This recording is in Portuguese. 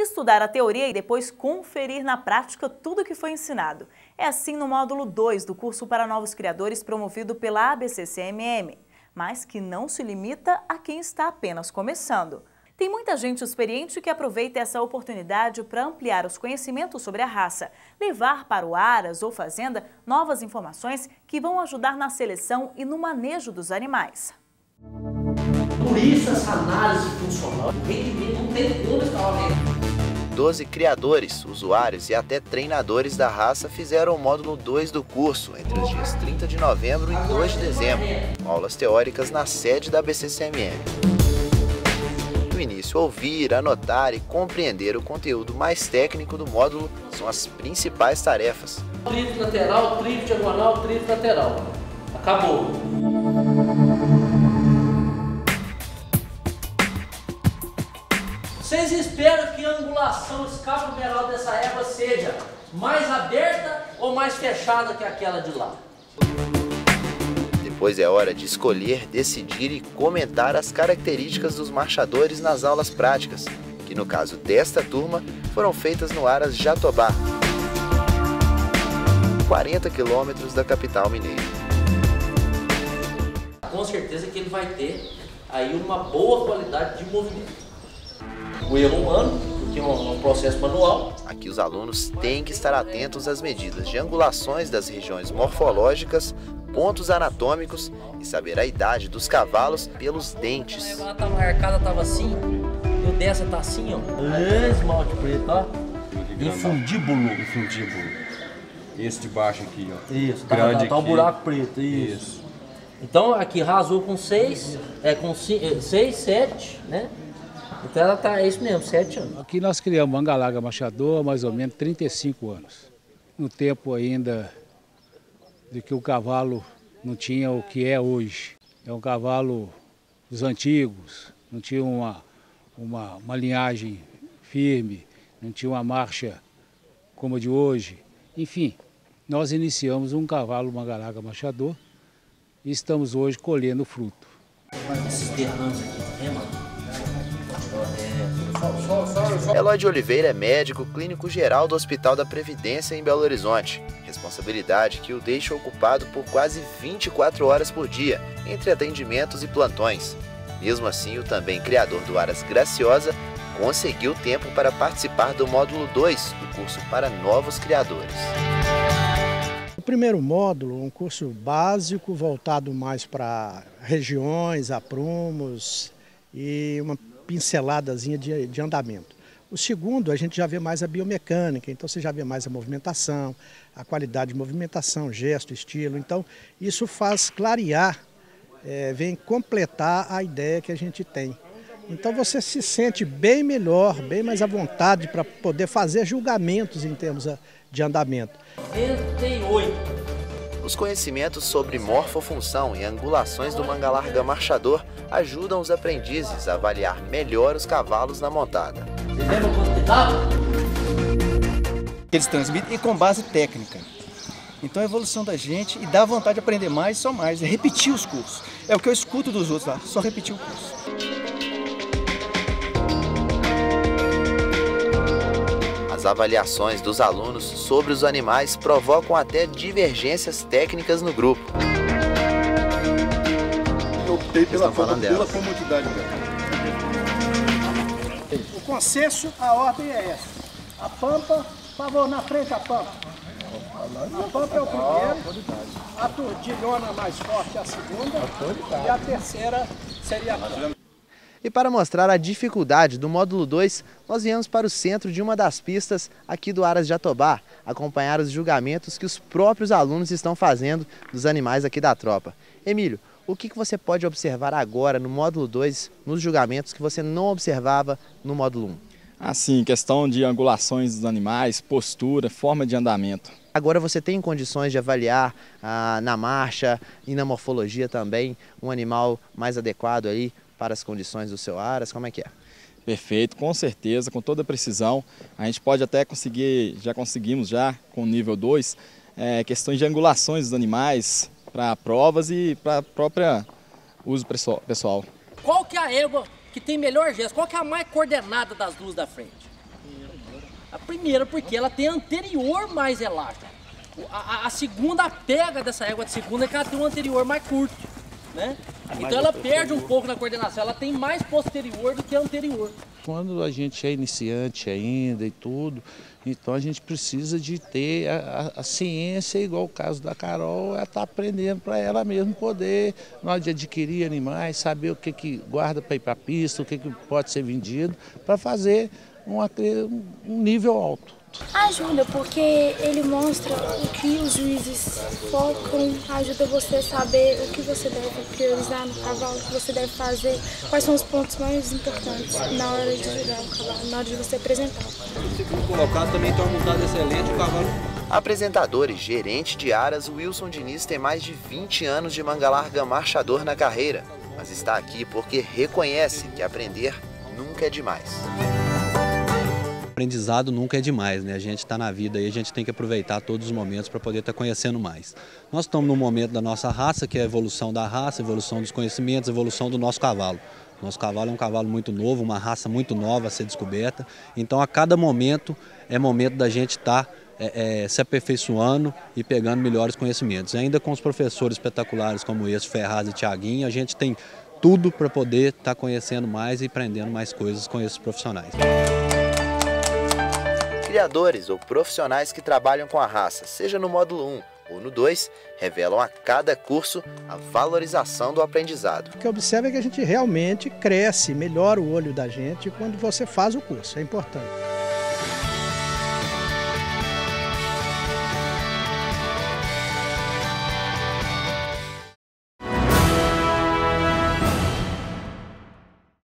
estudar a teoria e depois conferir na prática tudo o que foi ensinado. É assim no módulo 2 do curso para novos criadores promovido pela ABCCMM, mas que não se limita a quem está apenas começando. Tem muita gente experiente que aproveita essa oportunidade para ampliar os conhecimentos sobre a raça, levar para o aras ou fazenda novas informações que vão ajudar na seleção e no manejo dos animais. Por isso essa análise funcional, o rendimento não tem como estar vendo. 12 criadores, usuários e até treinadores da raça fizeram o módulo 2 do curso entre os dias 30 de novembro e 2 de dezembro, com aulas teóricas na sede da ABCCMM. No início, ouvir, anotar e compreender o conteúdo mais técnico do módulo são as principais tarefas. Tríplice lateral, tríplice diagonal, tríplice lateral. Acabou. Vocês esperam que a angulação escapulomeral dessa égua seja mais aberta ou mais fechada que aquela de lá? Depois é hora de escolher, decidir e comentar as características dos marchadores nas aulas práticas, que no caso desta turma foram feitas no aras Jatobá, 40 quilômetros da capital mineira. Com certeza que ele vai ter aí uma boa qualidade de movimento. O erro humano, porque é um processo manual. Aqui os alunos têm que estar atentos às medidas de angulações das regiões morfológicas, pontos anatômicos e saber a idade dos cavalos pelos dentes. Ela tá marcada, tava assim, e o dessa tá assim, ó. Esmalte preto, ó. Infundíbulo. Esse de baixo aqui, ó. Isso, grande tá um aqui. buraco preto, isso. Então aqui rasou com 6, com 6, 7, né? Então ela tá, é isso mesmo, 7 anos. Aqui nós criamos Mangalaga Machador há mais ou menos 35 anos. No tempo ainda de que o cavalo não tinha o que é hoje. É um cavalo dos antigos, não tinha uma linhagem firme, não tinha uma marcha como a de hoje. Enfim, nós iniciamos um cavalo Mangalaga Machador e estamos hoje colhendo o fruto. Esses derrames aqui, tá vendo? Eloy de Oliveira é médico clínico geral do Hospital da Previdência em Belo Horizonte. Responsabilidade que o deixa ocupado por quase 24 horas por dia, entre atendimentos e plantões. Mesmo assim, o também criador do aras Graciosa conseguiu tempo para participar do módulo 2 do curso para novos criadores. O primeiro módulo, um curso básico voltado mais para regiões, aprumos e uma pinceladazinha de andamento. O segundo, a gente já vê mais a biomecânica, então você já vê mais a movimentação, a qualidade de movimentação, gesto, estilo. Então isso faz clarear, vem completar a ideia que a gente tem. Então você se sente bem melhor, bem mais à vontade para poder fazer julgamentos em termos de andamento. 38. Os conhecimentos sobre morfofunção e angulações do Mangalarga Marchador ajudam os aprendizes a avaliar melhor os cavalos na montada. Você lembra quanto que dava? Eles transmitem e com base técnica. Então a evolução da gente e dá vontade de aprender mais e só mais, é repetir os cursos. É o que eu escuto dos outros lá, só repetir o curso. As avaliações dos alunos sobre os animais provocam até divergências técnicas no grupo. Eu optei pela comodidade dela. O consenso, a ordem é essa. A pampa, por favor, na frente a pampa. A pampa é o primeiro, a tordilhona mais forte é a segunda e a terceira seria a pampa. E para mostrar a dificuldade do módulo 2, nós viemos para o centro de uma das pistas aqui do Aras Jatobá, acompanhar os julgamentos que os próprios alunos estão fazendo dos animais aqui da tropa. Emílio, o que você pode observar agora no módulo 2, nos julgamentos que você não observava no módulo 1? Assim, questão de angulações dos animais, postura, forma de andamento. Agora você tem condições de avaliar na marcha e na morfologia também um animal mais adequado aí para as condições do seu aras? Como é que é? Perfeito, com certeza, com toda precisão. A gente pode até conseguir, já conseguimos já com o nível 2, questões de angulações dos animais para provas e para própria uso pessoal. Qual que é a égua que tem melhor gesto? Qual que é a mais coordenada das duas da frente? A primeira porque ela tem anterior mais elástica. A segunda, a pega dessa égua de segunda é que ela tem um anterior mais curto, né? Então ela perde um pouco na coordenação, ela tem mais posterior do que anterior. Quando a gente é iniciante ainda e tudo, então a gente precisa de ter a ciência, igual o caso da Carol, ela está aprendendo para ela mesma poder, na hora de adquirir animais, saber o que guarda para ir para a pista, o que pode ser vendido, para fazer um nível alto. Ajuda, porque ele mostra o que os juízes focam, ajuda você a saber o que você deve priorizar no cavalo, o que você deve fazer, quais são os pontos mais importantes na hora de julgar o cavalo, na hora de você apresentar. O segundo colocado também tem uma montada excelente, o cavalo. Apresentador e gerente de aras, Wilson Diniz tem mais de 20 anos de manga larga marchador na carreira, mas está aqui porque reconhece que aprender nunca é demais. Aprendizado nunca é demais, né? A gente está na vida e a gente tem que aproveitar todos os momentos para poder estar conhecendo mais. Nós estamos no momento da nossa raça, que é a evolução da raça, evolução dos conhecimentos, evolução do nosso cavalo. Nosso cavalo é um cavalo muito novo, uma raça muito nova a ser descoberta. Então, a cada momento é momento da gente estar se aperfeiçoando e pegando melhores conhecimentos. E ainda com os professores espetaculares como esse, Ferraz e Thiaguinho, a gente tem tudo para poder estar conhecendo mais e aprendendo mais coisas com esses profissionais. Criadores ou profissionais que trabalham com a raça, seja no módulo 1 ou no 2, revelam a cada curso a valorização do aprendizado. O que observa é que a gente realmente cresce, melhora o olho da gente quando você faz o curso, é importante.